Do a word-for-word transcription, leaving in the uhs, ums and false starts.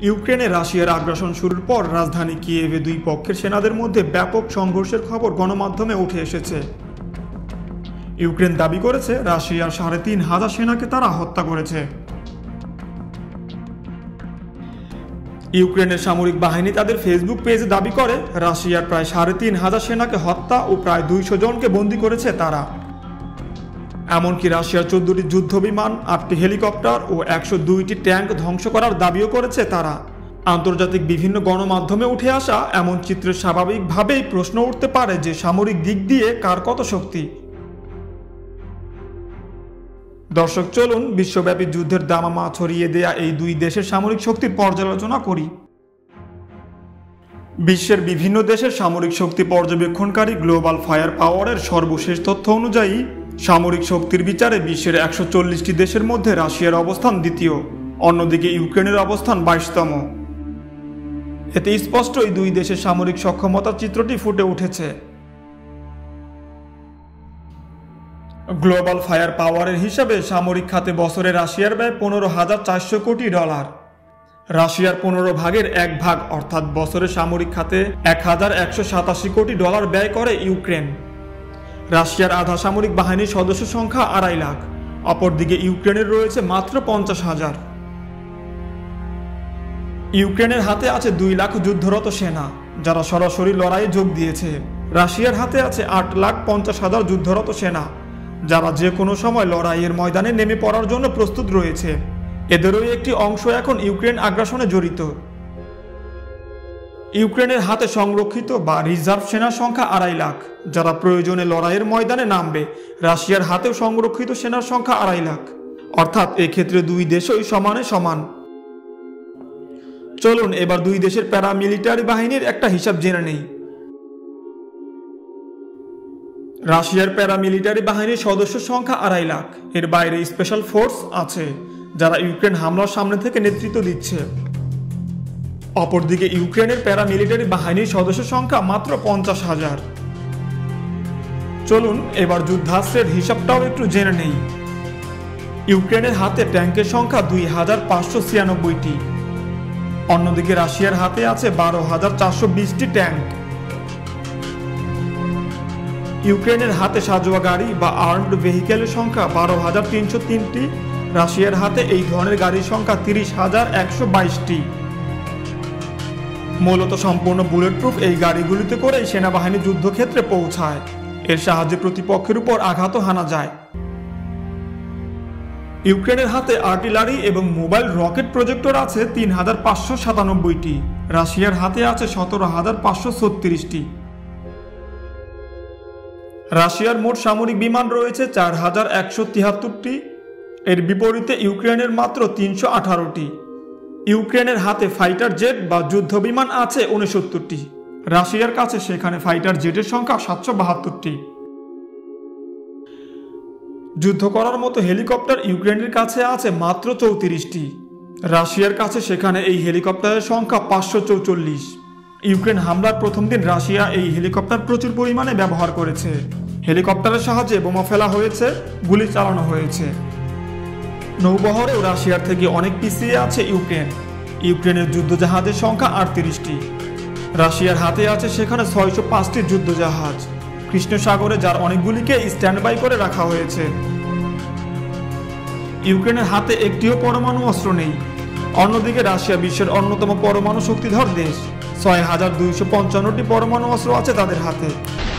ইউক্রেনে রাশিয়ার আগ্রাসন শুরুর পর রাজধানী কিয়েভে দুই পক্ষের সেনাদের মধ্যে ব্যাপক সংঘর্ষের খবর গণমাধ্যমে উঠে এসেছে। ইউক্রেন দাবি করেছে রাশিয়ার সাড়ে তিন হাজার সেনাকে তারা হত্যা করেছে। ইউক্রেনের সামরিক বাহিনী তাদের ফেসবুক পেজে দাবি করে রাশিয়ার প্রায় সাড়ে তিন হাজার সেনাকে হত্যা ও প্রায় দুইশো জনকে বন্দী করেছে তারা। এমনকি রাশিয়ার চোদ্দটি যুদ্ধ বিমান, আটটি হেলিকপ্টার ও একশো দুইটি ট্যাঙ্ক ধ্বংস করার দাবিও করেছে তারা। আন্তর্জাতিক বিভিন্ন গণমাধ্যমে উঠে আসা এমন চিত্রে স্বাভাবিকভাবেই প্রশ্ন উঠতে পারে যে সামরিক দিক দিয়ে কার কত শক্তি। দর্শক, চলুন বিশ্বব্যাপী যুদ্ধের দামামা ছড়িয়ে দেয়া এই দুই দেশের সামরিক শক্তির পর্যালোচনা করি। বিশ্বের বিভিন্ন দেশের সামরিক শক্তি পর্যবেক্ষণকারী গ্লোবাল ফায়ার পাওয়ারের সর্বশেষ তথ্য অনুযায়ী সামরিক শক্তির বিচারে বিশ্বের একশো চল্লিশটি দেশের মধ্যে রাশিয়ার অবস্থান দ্বিতীয়, অন্যদিকে ইউক্রেনের অবস্থান বাইশতম। এতে স্পষ্ট এই দুই দেশের সামরিক সক্ষমতার চিত্রটি ফুটে উঠেছে। গ্লোবাল ফায়ার পাওয়ারের হিসাবে সামরিক খাতে বছরে রাশিয়ার ব্যয় পনেরো হাজার চারশো কোটি ডলার। রাশিয়ার পনেরো ভাগের এক ভাগ অর্থাৎ বছরে সামরিক খাতে এক হাজার একশো সাতাশি কোটি ডলার ব্যয় করে ইউক্রেন। রাশিয়ার আধা সামরিক বাহিনীর সদস্য সংখ্যা আড়াই লাখ, অপরদিকে ইউক্রেনের রয়েছে মাত্র পঞ্চাশ হাজার। ইউক্রেনের হাতে আছে দুই লাখ যুদ্ধরত সেনা যারা সরাসরি লড়াইয়ে যোগ দিয়েছে। রাশিয়ার হাতে আছে আট লাখ পঞ্চাশ হাজার যুদ্ধরত সেনা যারা যে কোনো সময় লড়াইয়ের ময়দানে নেমে পড়ার জন্য প্রস্তুত রয়েছে। এদেরই একটি অংশ এখন ইউক্রেন আগ্রাসনে জড়িত। ইউক্রেনের হাতে সংরক্ষিত বা রিজার্ভ সেনার সংখ্যা আড়াই লাখ যারা প্রয়োজনে লড়াইয়ের ময়দানে নামবে। রাশিয়ার হাতেও সংরক্ষিত সেনার সংখ্যা আড়াই লাখ, অর্থাৎ এক্ষেত্রে দুই দেশই সমানে সমান। চলুন এবার দুই দেশের প্যারামিলিটারি বাহিনীর একটা হিসাব জেনে নেই। রাশিয়ার প্যারামিলিটারি বাহিনীর সদস্য সংখ্যা আড়াই লাখ। এর বাইরে স্পেশাল ফোর্স আছে যারা ইউক্রেন হামলার সামনে থেকে নেতৃত্ব দিচ্ছে। অপরদিকে ইউক্রেনের প্যারামিলিটারি বাহিনীর সদস্য সংখ্যা মাত্র পঞ্চাশ হাজার। চলুন এবার যুদ্ধাস্ত্রের হিসাবটাও একটু জেনে নেই। ইউক্রেনের হাতে ট্যাঙ্কের সংখ্যা দুই হাজার পাঁচশো ছিয়ানব্বইটি, অন্যদিকে রাশিয়ার হাতে আছে বারো হাজার চারশো বিশটি ট্যাঙ্ক। ইউক্রেনের হাতে সাজোয়া গাড়ি বা আর্মড ভেহিকেলের সংখ্যা বারো হাজার তিনশো তিনটি, রাশিয়ার হাতে এই ধরনের গাড়ির সংখ্যা তিরিশ হাজার একশো বাইশটি। মূলত সম্পূর্ণ বুলেট প্রুফ এই গাড়িগুলিতে করে সেনাবাহিনী যুদ্ধক্ষেত্রে পৌঁছায়। এর সাহায্যে প্রতিপক্ষের উপর আঘাতও হানা যায়। ইউক্রেনের হাতে আর্টিলারি এবং মোবাইল রকেট প্রজেক্টর আছে তিন হাজার পাঁচশো সাতানব্বইটি, রাশিয়ার হাতে আছে সতেরো হাজার পাঁচশো ছত্রিশটি। রাশিয়ার মোট সামরিক বিমান রয়েছে চার হাজার একশো তিয়াত্তরটি, এর বিপরীতে ইউক্রেনের মাত্র তিনশো আঠারোটি। ইউক্রেনের হাতে ফাইটার জেট বা যুদ্ধ বিমান আছে উনসত্তরটি, রাশিয়ার কাছে সেখানে ফাইটার জেটের সংখ্যা সাতশো বাহাত্তরটি। যুদ্ধ করার মতো হেলিকপ্টার ইউক্রেনের কাছে আছে মাত্র চৌত্রিশটি, রাশিয়ার কাছে সেখানে এই হেলিকপ্টারের সংখ্যা পাঁচশো চৌচল্লিশ। ইউক্রেন হামলার প্রথম দিন রাশিয়া এই হেলিকপ্টার প্রচুর পরিমাণে ব্যবহার করেছে। হেলিকপ্টারের সাহায্যে বোমা ফেলা হয়েছে, গুলি চালানো হয়েছে। নৌবহরেও রাশিয়ার থেকে অনেক পিছিয়ে আছে ইউক্রেন। ইউক্রেনের যুদ্ধজাহাজের সংখ্যা আটত্রিশটি, রাশিয়ার হাতে আছে সেখানে ছয়শো পাঁচটি যুদ্ধজাহাজ। কৃষ্ণ সাগরে যার অনেকগুলিকে স্ট্যান্ড বাই করে রাখা হয়েছে। ইউক্রেনের হাতে একটিও পরমাণু অস্ত্র নেই। অন্যদিকে রাশিয়া বিশ্বের অন্যতম পরমাণু শক্তিধর দেশ। ছয় হাজার দুইশো পঞ্চান্নটি পরমাণু অস্ত্র আছে তাদের হাতে।